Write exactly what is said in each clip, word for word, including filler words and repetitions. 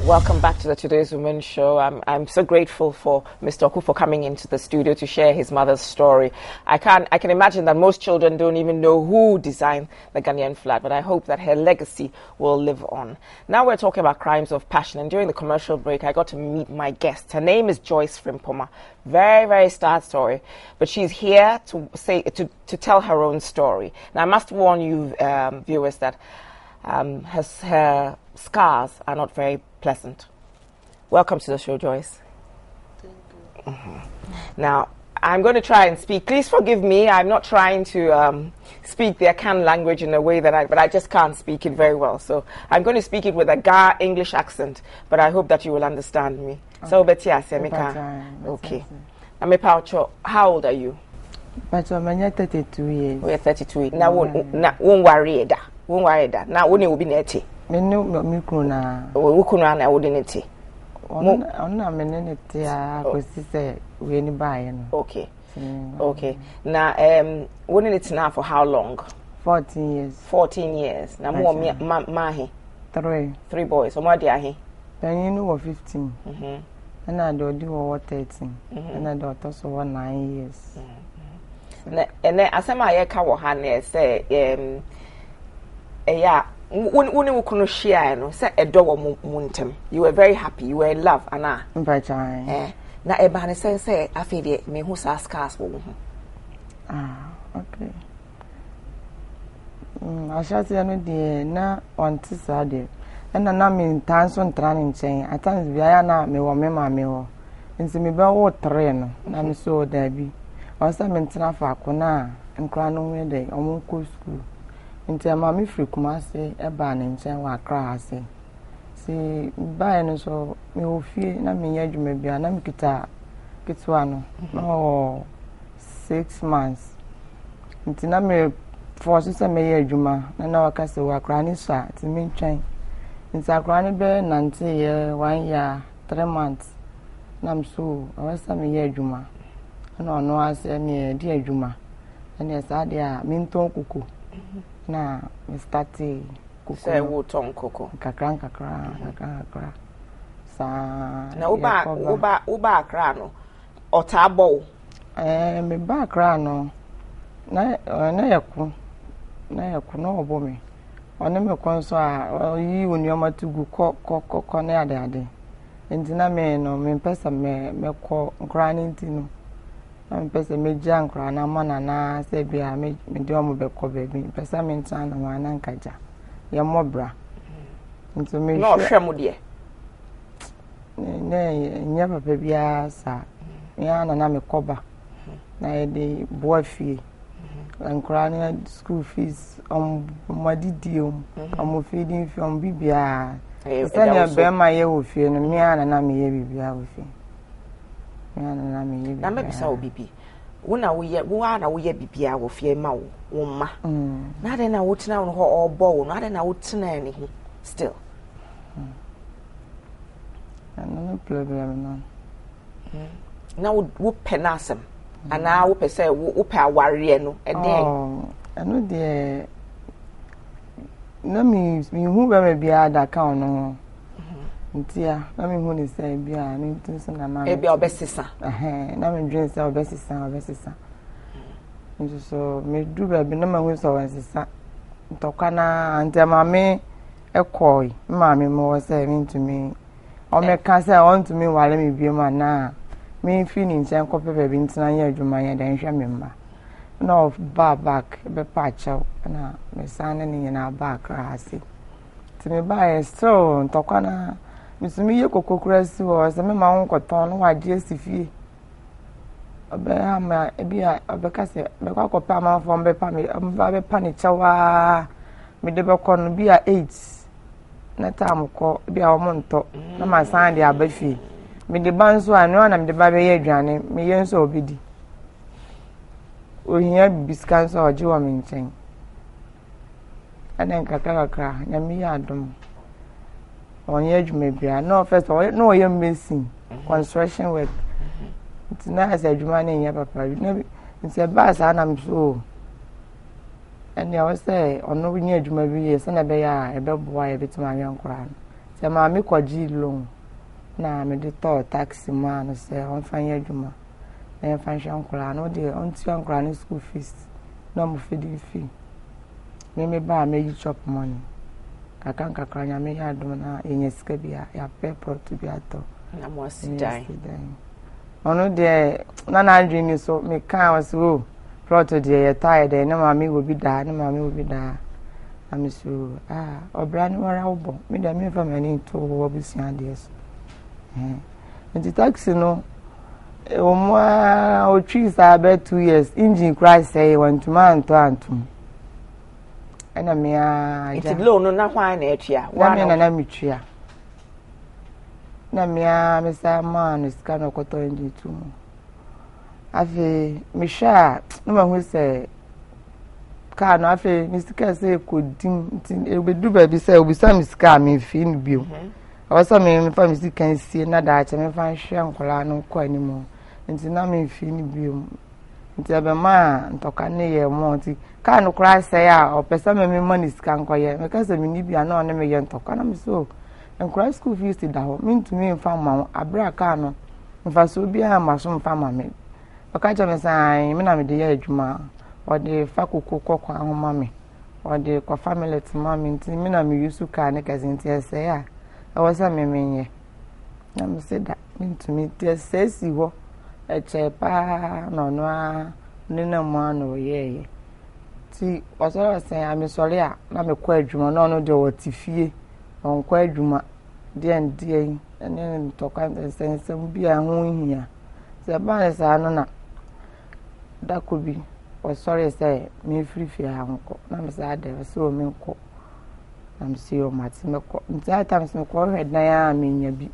Welcome back to the Today's Women Show. I'm I'm so grateful for Mister Oku for coming into the studio to share his mother's story. I can I can imagine that most children don't even know who designed the Ghanaian flag, but I hope that her legacy will live on. Now we're talking about crimes of passion, and during the commercial break, I got to meet my guest. Her name is Joyce Frimpong. Very very sad story, but she's here to say to to tell her own story. Now I must warn you, um, viewers, that um, her, her scars are not very pleasant. Welcome to the show, Joyce. Thank you. Mm-hmm. Now, I'm going to try and speak. Please forgive me. I'm not trying to um, speak the Akan language in a way that I, but I just can't speak it very well. So I'm going to speak it with a Ga English accent, but I hope that you will understand me. Okay. So, Betty, okay. How old are you? But I'm thirty-two years. We're thirty-two. Now, won't worry that. Won't worry that. Now, only will be netty. Me no me kuna we kuna na ordinity on on me ne te a kwesi say we ni buy no. Okay. Okay. Now um we need it now for how long? fourteen years. fourteen years. Now mo ma ma he three three boys. So mo dey ahe then you know fifteen. Mhm. And I do do thirteen. And I do to so nine years. Na and asema ye ka wo ha na say um eh ya When when you kuno share no say edo wo muntem you were very happy, you were in love ana mpachai eh na e ba ne say say afi de me hu sa scars wo hu ah okay mm ashati no de na wanti sa de na na me tanso ntra ne nchen atans bia na me wo me ma me ho nti me ba wo tre no na me so da bi o sa me ntra fa ko na nkra no we de o mo ko school nti ama me free Kumasi eba ne nchen wa Accra ase si ba no so me ofie na me nya adwuma bia na me kita kitwa no no six months nti na me force se me ye adwuma na na waka se wa Accra ni so a ti me ntwen nti Accra ni be nante ye one year three months na me so awasa me ye adwuma na ono ase me di adwuma na sa dia me nton kuku na me start kuku say wo ton koko kakra kakra kakra kakra sa na uba uba uba Accra no otabo eh me ba Accra no na na yaku na yaku no obo me one me konso a yi onioma tugu ko ko ko na ade ade entina me no me pesa me me ko nkra ni ntino na mpese meja nkra na mana na se bia me de omo be ko be bi pesa me ntan na wana nkaja ye mobra nto me no hwem de ne nya papa bia sa ya na na me koba na ye de boafie nkra na school fees um madidi um am feeding from bibia se na be ma ye wo fie no me na na me ye bibia wo fie na na me ye na me bisa obibi wona wo ye wo na wo ye bibia wo fie ma wo wo ma na de na wo tena wo ho obo wo na de na wo tena ni ho still no problem no na wo wo penasem ana wo pese wo pe aware no e de eno de na mi mi hu ba me bia da ka no ntia na me hu ni say bia ni ntinso na na e bia obesisa eh na me dwen say obesisa obesisa nso so me du ba bi na ma hu so obesisa ntoka na ante ma me ekoi ma me mo say me ntumi o me ka say on to me wale me bi ma na me fi ni nchen ko pepe bi ntina ya adwuma ya dan hwa me mba na of ba back be pa chaw na me sana ni na back ase ti me ba e so ntoka na misumi ye kokokura si wo se me ma won koton no waje asifie obe ha ma ebia obe ka se be kwa ko pa ma fo mbe pa me ba be pa ni chawa me de be ko no bia eight na tam ko bia wo monto na ma san de abafi me de ban so anu na me de ba be ye adwane me ye nso obidi ohia biskan so oje wa me nchen anen kakaka kakra na me ya adom onye adwuma bia no first no oye machine construction work tina as adwuma na nya papa na nse ba sa na mso ene o say ono nya adwuma bi ye se na be ya e be boa ye betima nya nkora se ma me kwaji loan na me de to taxi man say on fanya adwuma na en fan shankura no de on ti ankura ni school fees na mo feeding fee me me ba me yi chop money kakan kakra nya me ya do na enye sika bia ya pe pro to bia to na mo sidai ono de na na dream so me kan was o pro to de ya tired na ma me wo bi da na ma me wo bi da amisu ah obra ni wara obo me da me fa mani to wo bi si ades eh nti taxi no o mo o twi sa be two years engine crash say want to man to antum ena me a ja it loan no na hwan na etua wa na na mitwa na me a me sa man ska no koto engine tu mo afi me sha no ma hu say ka no afi misika say kodin e be du ba bi say obi sa misika me fi ni bio awasa me fa misika sie na da cha me fa hwe nkola no kwa ni mo nti na me fi ni bio nti aba ma ntoka ne ye mo nti ka no kra say a opesa me me money sika nkoye me ka say me ni bia na one me ye ntoka na me so nkra school fees ti da ho me ntumi mfa ma abra ka no mfa so bia ma so mfa ma me aka cha me sai me na me de ye adwuma o de fa kokko kokko ahoma me o de kwa family ti ma me nti me na me yusu ka ne ka zinti say a awasa me menye na me se da me ntumi ti say si ho e che pa no no a ne na mo ano ye ye ti osoro say a me sori a na me kwa adwuma no no de o ti fie on kwa adwuma de ndie ene ntoka sense bia ho hia se ba ne sa no na da ko bi o sorry say me free free ha nko na me sa de so me nko na me see o mati me ko nti times me ko head na ya me nya bi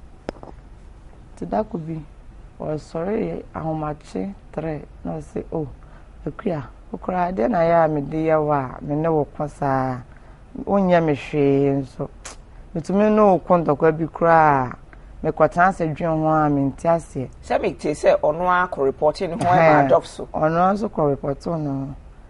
ti da ko bi o sorry ahomache three na say oh akua okra de na ya me de ya wa me ne wo kosa onya me hwe nso metumi no kwonto kwa bi kra me kwatan se dwen ho a me ntiase se me ti se ono a ko reporting ho e ma adopt so ono so ko report no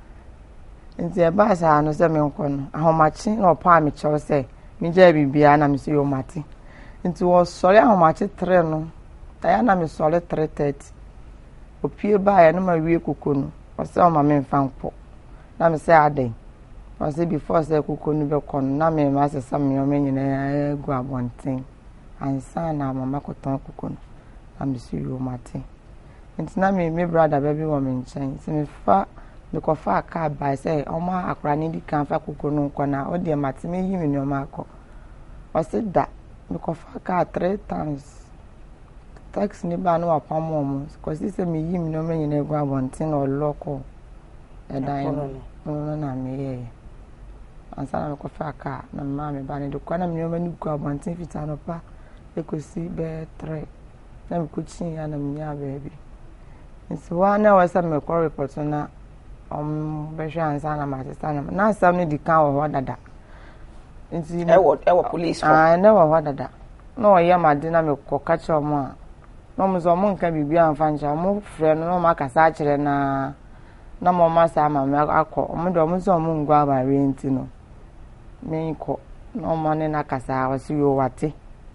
nti e ba sa no se me nko no ahomachi na opa me chew se me ja bibia na me se yo mate nti wo sori ahomachi three no aya na me sori three thirty opie ba ya na ma wie kokonu o se o ma me mfa nko na me se aden o se before se kokonu be kon na me ma se sam me o me nyina egu abonten ansa na mama koton kokonu na me se yo mate nti na me me brother baby wo me nchen se me fa me ko fa ka ba se o ma akra ni di kan fa kokonu ko na o de mate me yi me no ma ko o se da me ko fa ka three times tax ni ba no apamo mo ko si se me yi me no me nyina egu abonten o loko e dan no na me ye ansa na ko fa ka na ma me ba ni do kwa na me no gu abonten fita no pa e ko si be three na me ko chin ya na me nya baby nso wa na wa sa me ko report na um be hwa ansa na ma testa na na sam ni di kan wo ho dada nti e wo e wo police for ah na wo ho dada no ya ma de na me ko ka che omo a no mo zo mo nka bibia anfa ncha mo frɛ no no ma kasa kire na na mo ma sa ma me akọ mo do mo zo mo ngwa ba renti no me ko no ma ne na kasa wa si yo wate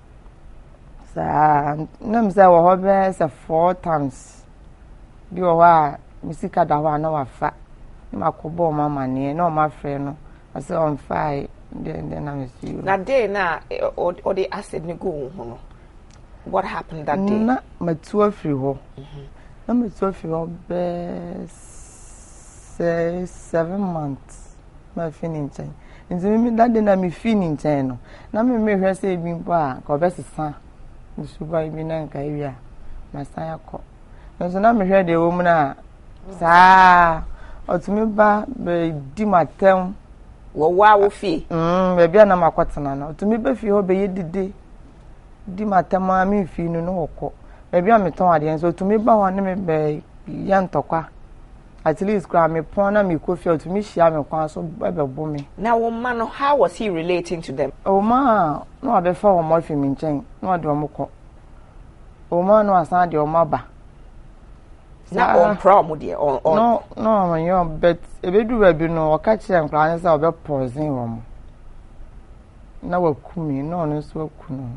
sa na me sa wo ho be sa four times bi wo wa misika da ho na wa fa ma ko bo ma ma ne no ma frɛ no ase on fa de de na me si yo na day na o the acid ni go ho no what happened that day na matu afiri ho na matu afiri ho be say seven months ma finish nchen nti me that day na me finish nchen no na me me hwe say bi mpo a ko be sesa nsuba bi na nka ewia ma san akọ nso na me hwe de wo mu na saa otumi ba be di matem wo wa wo fi mm be bia na makotena na otumi be fi ho be yedide di matem a me fi no no okọ be bia me ton ade nso otumi ba ho ne me be ya ntokwa at least kra me pon na me kofi otumi hia me kwan so be bo me na wo ma no how was he relating to them o ma no abefa wo mo fi mi nchen no ade o mo kọ o ma no asan de o ma ba na on prom de on on no no man yo but ebedu ba bi no o ka kire nkra ne sa o be poison wo mo na wakumi na ono so wakuno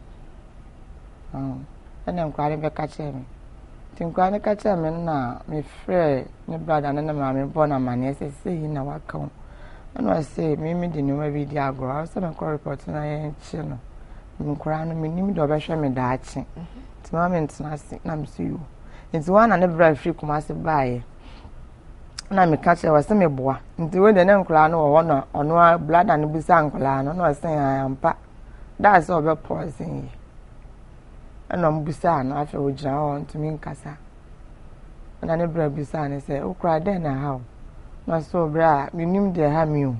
ah ene nkware be ka che me tinkware ka che me na me frɛ ne brother na na ma me born amane se se yi na waka wo ana se me me di no ma bi di agro so me call report na ye chi no nkura no me nim do be hwɛ me da achi ti ma me ntena se na me se yo nti wana ne brother free kuma se baaye na me ka che wa se me boa nti we de ne nkura no wo no ono brother no bisa nkura no no se ampa da se obe poison yi ana mbisa na afa ogira ho ntumi nkasa na ne bra bisa ne se okra den na ha na so bra minim de ha mi o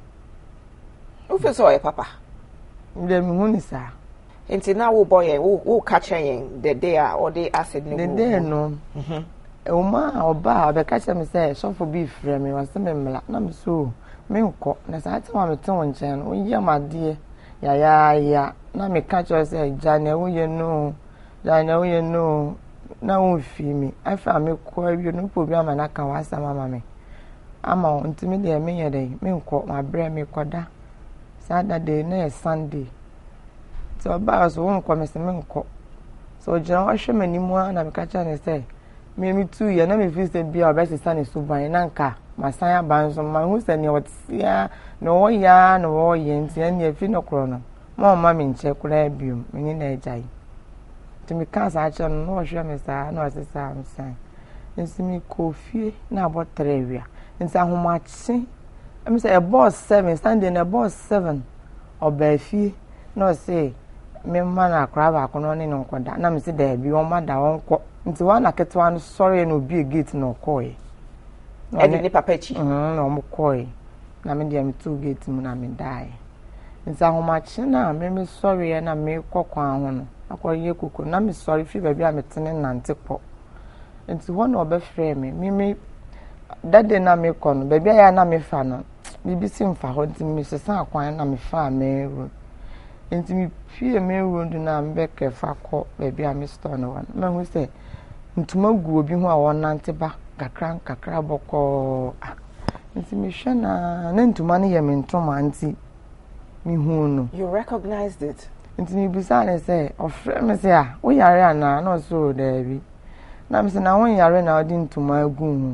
o fe so e papa de mi huni sa enti na wo boy wo wo catch yen the day or the acid no the day no mhm e o ma oba obe catch me se so for be frame me was me mla na me so me nko na sa ati ma me ton nchen o yi amade ya ya ya na me catch us say jane wo ye no jane wo ye no na wo fi mi afa me ko awie no po bi ama na ka wasa mama me ama ntimi de me ye dey me nko ma bre me koda Saturday na Sunday so ba so won ko me se me nko so jina wa hwe mani mu na me catch ne say me me two ye na me fi say bia obesi sane so ban na nka masan ya ban so ma hu se ne otia no wo ya no wo ye nti na e fi no kro no ma ma me nche kura biom me ni na ejai ti me kan sa acha no wo hwe me sa na asesa am san nsi mi kofie na abotre wia nsi ahomachi em say e boss seven Sunday na boss seven obafie no say me ma na akra ba ko no ni nkoda na me se da bi o ma da won ko nti wa na ketwa no sorry no bi gate no koy e di ni papa chi mhm no mo koy na me dia me two gate mu na me dai nti ahomachi na me me sorry na me kokwa ho no akoye kuku na me sorry fi ba bi a me tene nante po nti wo na obefre me me me dade na me ko no ba bi ya na me fa no bibisi mfa ho nti me sesa akwan na me fa me ro nti me pie me ro ndu na mbe kefa ko ba bi a me store no wan me hu se ntuma gu obi ho a wonante ba kakra kakra boko nti me hwe na na ntuma ne ye me ntoma nti me hu no you recognized it nti me bisa ne se ofre me se a wo yare ana na so da bi na me se na won yare na odi ntuma agu hu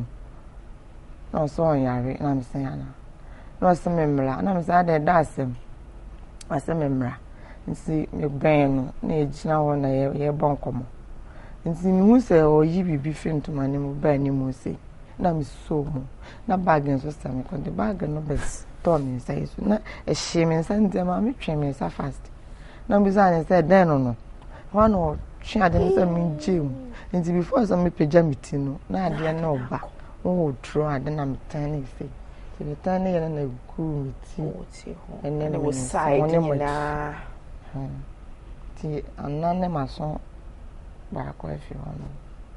na so yare na me se ana na so me mra na me se ada da asem asem me mra nti me ben no na ejina ho na ye ye bonkomo nti me hu se o yi bibi fi ntuma ne mu ba ni mu se na me so mu na bag nso sa me ko de bag no bes to me say so na e hye me nsa nti ma me twen me nsa fast na me za ne say den no no wa no twen ade ne say me gym nti before so me pagya me ti no na ade na oba wo tro ade na me tan ne fe ti me tan ne ye na ku me ti o ti ho ene ne wo side ni na ti anane maso ba ko e fi wono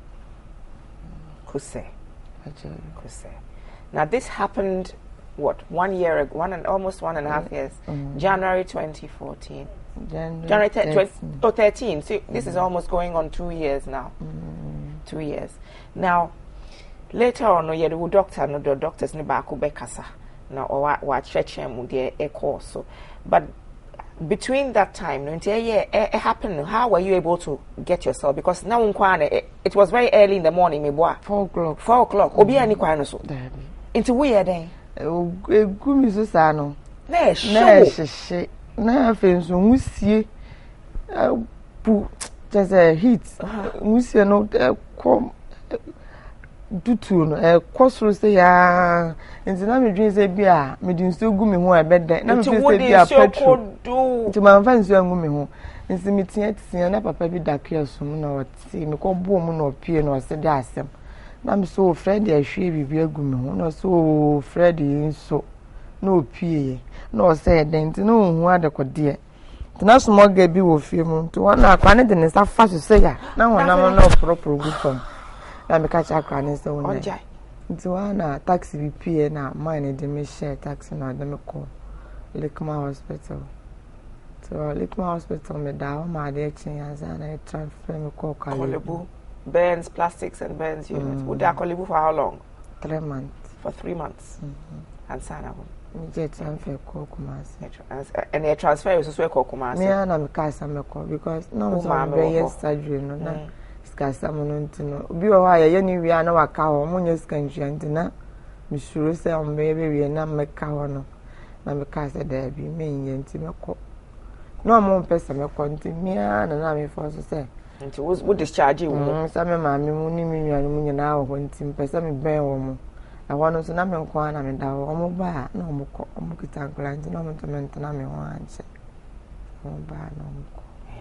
kuse actually kuse now this happened what one year ago one and almost one and a half years mm-hmm. January twenty fourteen January, January thirteen. Oh, thirteen. So this mm-hmm. is almost going on two years now. Mm-hmm. Two years. Now, later on, you the doctor, no, the doctors ne ba ko bekasa. Now, or what church mu de e course. But between that time, no, until yeah, it happened. How were you able to get yourself? Because now, it was very early in the morning. Me boy. Four o'clock. Four o'clock. Obi ani kwa no so. Into we are then. Egu mi so sa no. Na show. Na sheshe. Na fenso musie. Pu just a heat. Musie no kom dutu no e kwosoro se ya nti na me dwen se bia me di nso gu me ho e beden na me se bia petrol nti ma mfa nso angu me ho nti me tia tia na papa bi dakwe asum na oti me ko bo mu na opie na ose de asem na me so Fred ya hwe bibia agu me ho na so Fred nso na opie na ose den nti na hu adekode na so mo ga bi wo fie mu nti wana akwa ne de ne sa fa so se ya na honam na propro gu fam na me catch akra ne se wona Onjai. nti wana taxi bi pie na mine de me share taxi na de me call Lekma Hospital so Lekma Hospital me da ma de chin yanza na transfer me call Kolebu Burns Plastics and Burns unit. Mm. Would that Kolebu for how long? three months For three months. mm-hmm. And Sana. Me get transfer call Kumasi. And the transfer is also called Kumasi. Me and I'm casa me call because no one very yes surgery no na skasa mo no ntino. Obi o ha ye ni wi ana waka ho mo nye skanji antina. Me sure say am be be na me ka ho no. Na me casa da bi me nye nti me call. No mo pesa me call nti me na na me for so say. Nti wo discharge wo. Mm sa me ma me mu ni me nwa mu nyina ho nti pesa me ben wo mo. I want to know me kwa na me da wo mo ba na mo ko mo kita nkla nti na mo to na me ho anche mo ba na mo ko.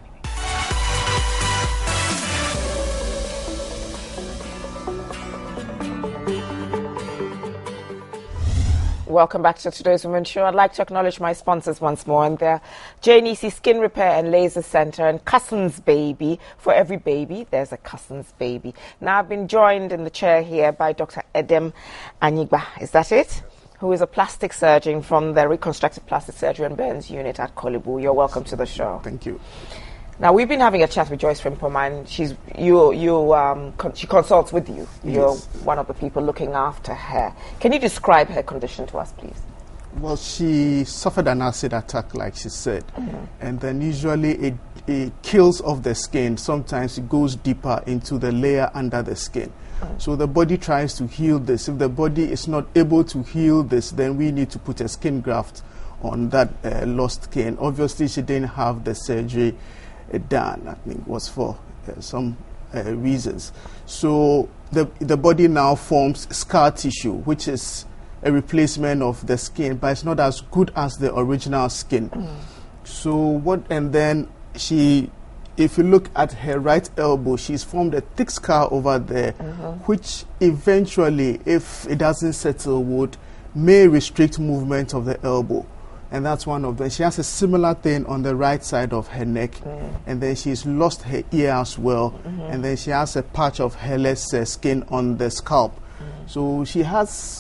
Welcome back to today's Women's Show. I'd like to acknowledge my sponsors once more, and they're J N E C Skin Repair and Laser Center and Cousins Baby. For every baby, there's a Cousins Baby. Now, I've been joined in the chair here by Doctor Edem Anyigba. Is that it? Who is a plastic surgeon from the Reconstructive Plastic Surgery and Burns Unit at Kolibu. You're welcome to the show. Thank you. Now, we've been having a chat with Joyce Frimpoma, and she's you you um con she consults with you. You're Yes. one of the people looking after her. Can you describe her condition to us, please? Well, she suffered an acid attack, like she said, mm-hmm. and then usually it, it kills off the skin. Sometimes it goes deeper into the layer under the skin. Mm-hmm. So the body tries to heal this. If the body is not able to heal this, then we need to put a skin graft on that uh, lost skin. Obviously, she didn't have the surgery uh, done. I think it was for uh, some uh, reasons. So the the body now forms scar tissue, which is a replacement of the skin, but it's not as good as the original skin. Mm. So what? And then she, if you look at her right elbow, she's formed a thick scar over there, uh-huh. which eventually, if it doesn't settle, would may restrict movement of the elbow. And that's one of them. She has a similar thing on the right side of her neck, mm. and then she's lost her ear as well, mm-hmm. and then she has a patch of hairless uh, skin on the scalp. Mm. So she has,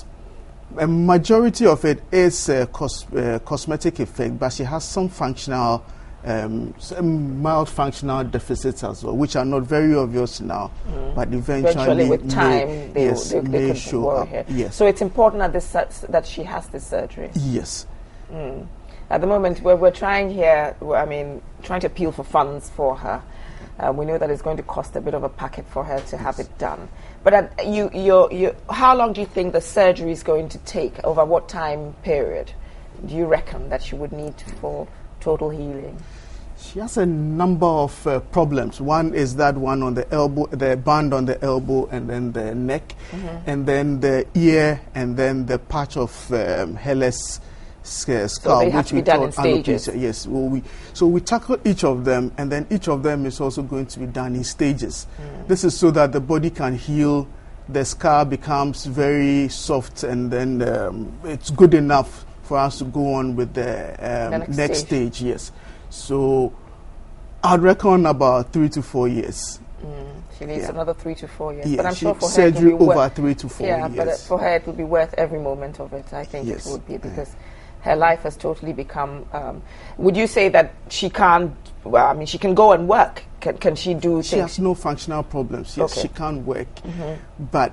a majority of it is uh, cos uh, cosmetic effect, but she has some functional, um, some mild functional deficits as well, which are not very obvious now, mm. but eventually, eventually with time may, they, yes, they, they, may could show up. Here. Yes. So it's important that this that she has this surgery. Yes. Mm. At the moment, we're, we're trying here, I mean, trying to appeal for funds for her. Uh, we know that it's going to cost a bit of a packet for her to have it done. But uh, you, you, you, how long do you think the surgery is going to take? Over what time period do you reckon that she would need for total healing? She has a number of uh, problems. One is that one on the elbow, the band on the elbow, and then the neck, mm-hmm. and then the ear, and then the patch of um, hairless scale, so they have to be done in stages. Alopecia. Yes, well, we so we tackle each of them, and then each of them is also going to be done in stages. Mm. This is so that the body can heal, the scar becomes very soft, and then um, it's good enough for us to go on with the, um, the next, next stage. stage. Yes, so I'd reckon about three to four years. Mm. She needs yeah. another three to four years. Yeah, but I'm sure for surgery her it will be over three to four yeah, years. Yeah, but uh, for her it will be worth every moment of it. I think yes. it would be because yeah. her life has totally become. Um, would you say that she can't? Well, I mean, she can go and work. Can can she do? She things? has no functional problems. Yes, okay. she can work, mm-hmm. but.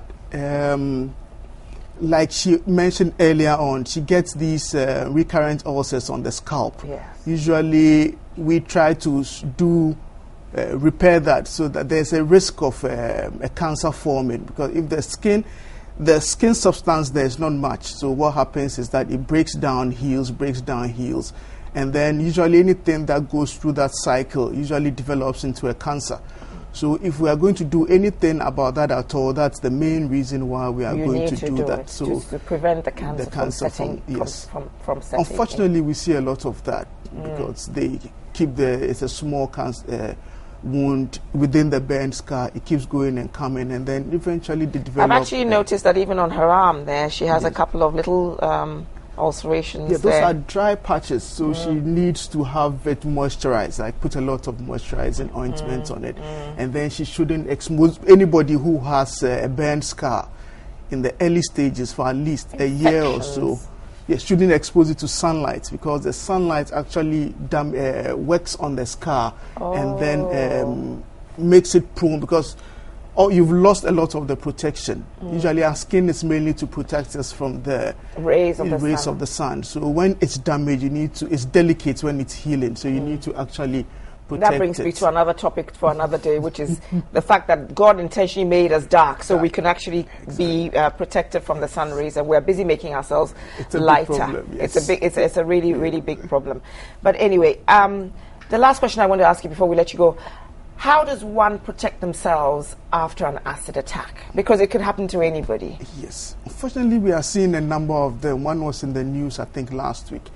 Um, like she mentioned earlier on, she gets these uh, recurrent ulcers on the scalp. Yes. Usually, we try to do uh, repair that so that there's a risk of uh, a cancer forming, because if the skin, the skin substance there is not much. So what happens is that it breaks down, heals, breaks down, heals, and then usually anything that goes through that cycle usually develops into a cancer. So if we are going to do anything about that at all, that's the main reason why we are you going need to, to do, do that. It, so just to prevent the cancer, the cancer from setting, from, yes. from, from, from setting. Unfortunately, we see a lot of that mm. because they keep the, it's a small cancer uh, wound within the burn scar. It keeps going and coming, and then eventually they develop. I've actually uh, noticed that even on her arm there, she has yes. a couple of little um, ulcerations. Yeah, those there. are dry patches, so mm. she needs to have it moisturized. I put a lot of moisturizing ointment mm. on it, mm. and then she shouldn't expose anybody who has uh, a burn scar in the early stages for at least a year or so. Yes, shouldn't expose it to sunlight, because the sunlight actually dam uh, works on the scar oh. and then um, makes it prone, because or you've lost a lot of the protection. Mm. Usually our skin is mainly to protect us from the rays of the rays sun. of the sun. So when it's damaged, you need to, it's delicate when it's healing. So you mm. need to actually protect That brings it. me to another topic for another day, which is the fact that God intentionally made us dark so we can actually exactly. be uh, protected from the sun rays, and we're busy making ourselves it's a lighter. Big problem, yes. It's a big, it's, it's a really, really big problem. But anyway, um, the last question I want to ask you before we let you go: how does one protect themselves after an acid attack? Because it could happen to anybody. Yes. Unfortunately, we are seeing a number of them. One was in the news, I think, last week.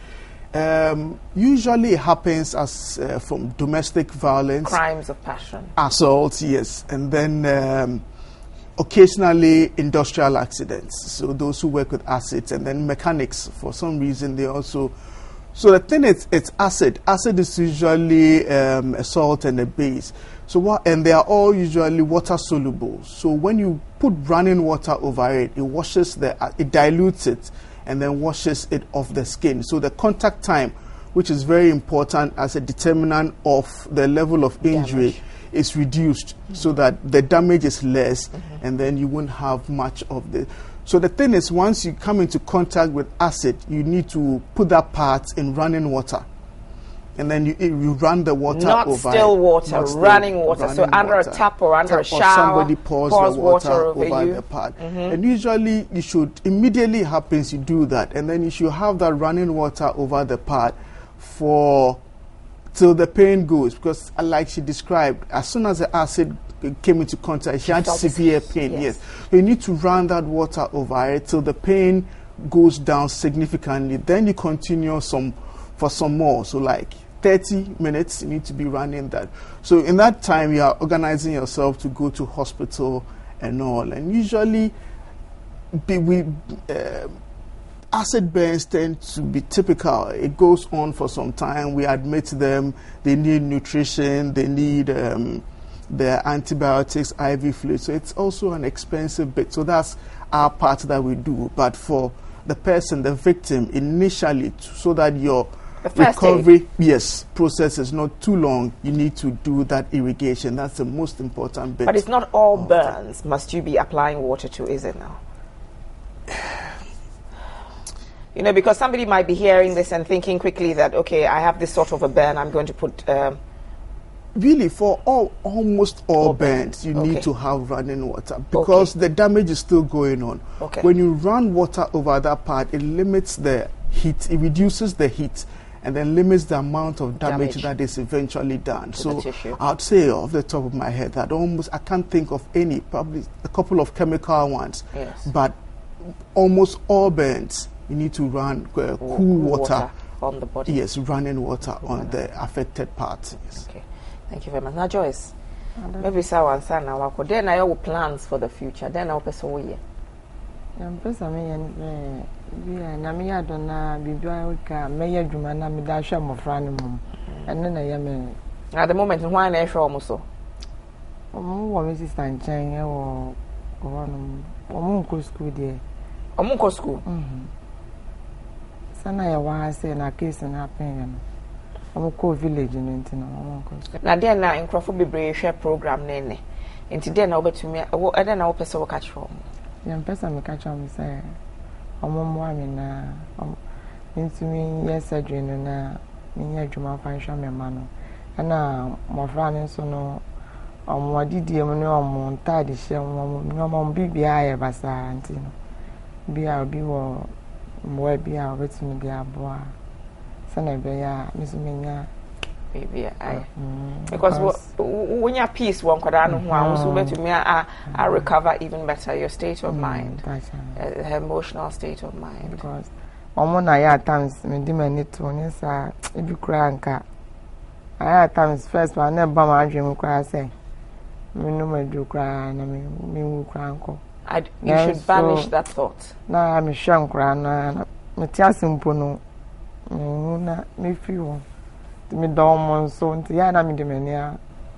Um, usually it happens as uh, from domestic violence. Crimes of passion. Assault, yes. And then um, occasionally industrial accidents. So those who work with acids, and then mechanics, for some reason, they also... So the thing is, it's acid. Acid is usually um, a salt and a base. So what, and they are all usually water soluble. So when you put running water over it, it washes the, uh, it dilutes it, and then washes it off the skin. So the contact time, which is very important as a determinant of the level of injury, damage. is reduced, mm-hmm. so that the damage is less, mm-hmm. and then you won't have much of the. So the thing is, once you come into contact with acid, you need to put that part in running water. And then you, you run the water Not over still it. water, Not still running water. running So under water. a tap or under tap a shower, somebody pours, pours the water, water over, over you. the part. Mm-hmm. And usually you should, immediately happens, you do that. And then you should have that running water over the part for, till the pain goes. Because like she described, as soon as the acid came into contact, she, she had severe pain, yes. yes. So you need to run that water over it till the pain goes down significantly. Then you continue some for some more. So like thirty minutes, you need to be running that. So in that time, you are organizing yourself to go to hospital and all. And usually, be, we uh, acid burns tend to be typical. It goes on for some time. We admit them. They need nutrition. They need um, their antibiotics, I V fluid. So it's also an expensive bit. So that's our part that we do. But for the person, the victim, initially, so that your recovery aid. yes process is not too long, you need to do that irrigation. That's the most important bit. But it's not all burns must you be applying water to, is it now? You know, because somebody might be hearing this and thinking quickly that, okay, I have this sort of a burn, I'm going to put um, really for all almost all, all burns you okay. need to have running water, because okay. the damage is still going on. Okay. When you run water over that part, it limits the heat, it reduces the heat, and then limits the amount of damage, damage. that is eventually done. So I'd say off the top of my head that almost I can't think of any, probably a couple of chemical ones, yes. but almost all burns you need to run uh, cool, cool water, water on the body. Yes, running water on the affected part. Yes. Okay, thank you very much. Now Joyce, maybe someone said now then I have plans for the future. Then I'll pass away. I'm person yeah, na me ya dona bibia ka me ya dwuma na me da hwe mofra ne mum enne na ya me at the moment why na hwe omo so omo wo me sister nchen e wo wo no omo nko school there omo nko school mhm sana ya wa say na case na happen ya omo ko village no ntina omo nko na there na nkrofo bebre hwe program na ene nti there na obetumi wo ede na wo pese wo catch from ya mpesa me catch am say omo mo ami na ntumi yes surgery no na nya dwuma fa hwa me ma no na mo fra ne so no omo didie mu ne omo ntade hye omo omo bibia ya basa nti no bia obi wo mo bia obetumi bia boa sana be ya misumenya bibia ai because when you peace one kwada no ho a so betumi a a recover even better your state of mind, uh, her emotional state of mind, because omo na ya times me di mani to nyesa ebi kura nka aya times first one na ba ma adwem kura say me no ma du kura na me me wu kura nko you should so, banish that thought na me hwan kura na me ti asimpo no na me fi wo me dom so nti ya na me di mani a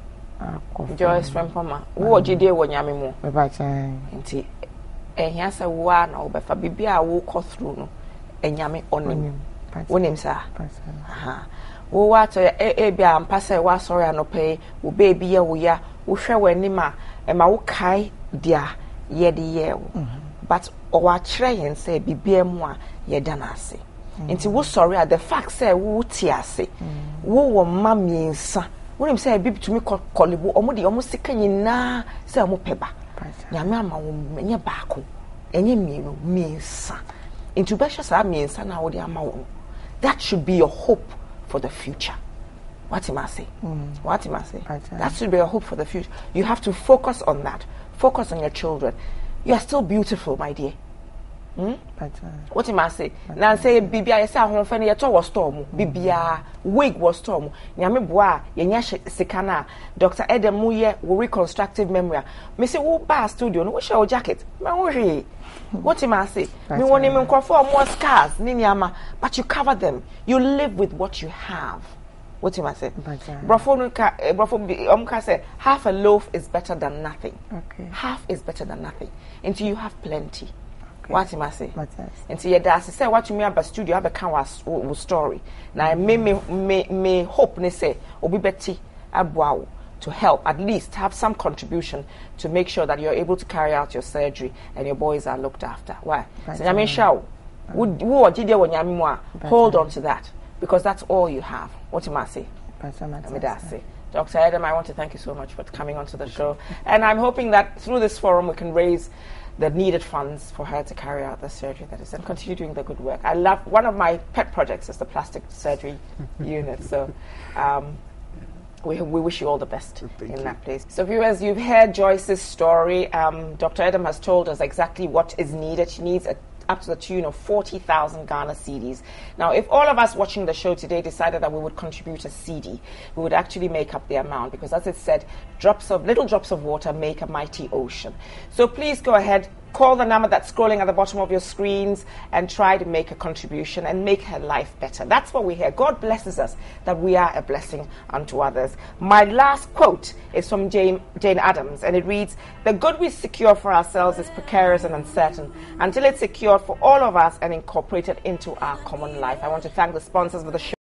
Joyce from Poma wo gide wo nyame mu me ba chan nti ehia se wo na wo be fa bibia wo go through no enyame onim wonim sa aha wo wa to e e bia ampa se wa sorry anope wo baby ye wo ya wo hwe w'anima e ma wo kai dia ye de ye wo but o wa kire yen say bibia mu a ye da na ase nti wo sorry at the fact say wo ti ase wo wo ma miensa wonim say bibi tumi kolebo omo de omo sika nyina say omo peba nyame ama wo menye baako enye mienu miensa nti be hwe sa miensa na wo de ama wo that should be your hope for the future. What am I saying? Mm. What am I saying? That should be your hope for the future. You have to focus on that. Focus on your children. You are still beautiful, my dear. Hmm? What am I saying? Now say Bibia, I say home fan yeto was storm. Bibia wig was storm. Nyame boa yenya sikana. Doctor Edem Muye will reconstructive memory. Me say wo ba studio no we share jacket. Me wo hwe. What am I saying? Me won him for more scars ni nyama, but you cover them. You live with what you have. What am I saying? Brofo no ka brofo um ka say half a loaf is better than nothing. Okay. Half is better than nothing. Until you have plenty. What am I saying? Until you that's say what you mean about studio have a canvas story. Now me me me me hope ne say obi beti aboa to help at least have some contribution to make sure that you're able to carry out your surgery and your boys are looked after. Why? So nyame shaw. Wo jide wo nyame mu a hold on to that because that's all you have. What am I saying? Doctor Edem, I want to thank you so much for coming onto the show. And I'm hoping that through this forum we can raise the needed funds for her to carry out the surgery that is and continue doing the good work. I love, one of my pet projects is the plastic surgery unit. So um, we, we wish you all the best Thank in you. that place. So viewers, you've heard Joyce's story. Um, Doctor Edem has told us exactly what is needed. She needs a up to the tune of forty thousand Ghana cedis. Now, if all of us watching the show today decided that we would contribute a C D, we would actually make up the amount because, as it said, drops of little drops of water make a mighty ocean. So please go ahead, call the number that's scrolling at the bottom of your screens and try to make a contribution and make her life better. That's what we hear. God blesses us that we are a blessing unto others. My last quote is from Jane, Jane Addams, and it reads, "The good we secure for ourselves is precarious and uncertain until it's secured for all of us and incorporated into our common life." I want to thank the sponsors of the show.